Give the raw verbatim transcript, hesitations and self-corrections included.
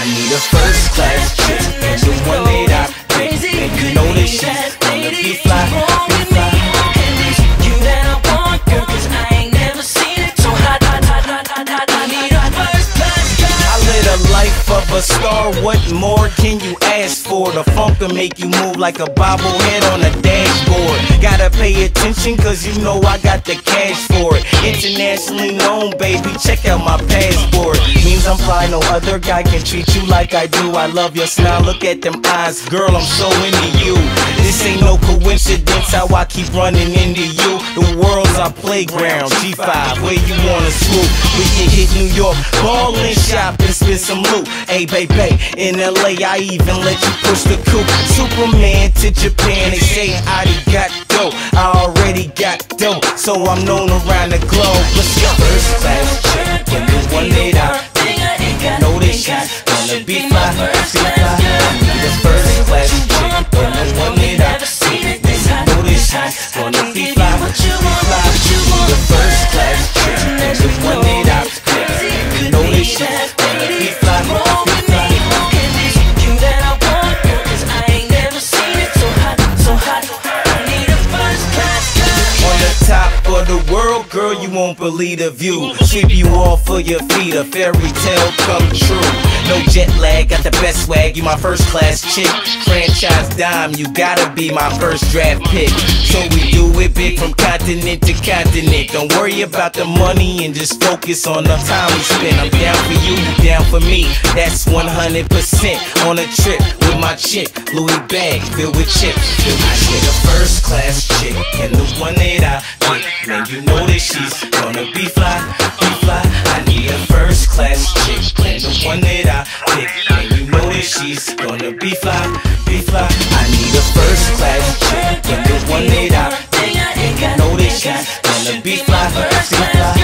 I need a first class chick, and the one that I pick, and you know that she's gonna be fly, be fly. And it's you that I want, girl, cause I ain't never seen it so hot, hot, hot, hot, hot, hot. I need a first class girl. I live the life of a star, what more can you ask for? The funk to make you move like a bobblehead on a dashboard. Gotta pay attention cause you know I got the cash for it. Internationally known, baby, check out my passport. Means I'm fly, no other guy can treat you like I do. I love your smile, look at them eyes, girl, I'm so into you. This ain't no coincidence how I keep running into you. The world's our playground, G five, where you wanna swoop. We can hit New York, ball and shop and spend some loot. Hey, baby, in L A I even let you push the coupe. Superman to Japan, they say I got dope. I already got dope, so I'm known around the globe. Let's go. First class chick, and the one that I know that she's gonna be fly, be fly. I need a first class chick, and the one that I pick, and you know that she's gonna be fly, be fly. I need a first class chick, and the one that I pick, and you know that she's gonna be fly, be fly. Top of the world, girl, you won't believe the view. Sweep you off for your feet, a fairy tale come true. No jet lag, got the best swag, you my first class chick. Franchise dime, you gotta be my first draft pick. So we do it big from continent to continent. Don't worry about the money and just focus on the time we spend. I'm down for you, you down for me. That's one hundred percent on a trip with my chick. Louis bag filled with chips. I need a first class chick, and the one that I pick, man, you know that she's gonna be fly, be fly. I need a first class chick, and the one that I pick, and you know that she's gonna be fly, be fly. I need a first class chick, and the one that I pick, and you know that she's gonna be fly, be fly.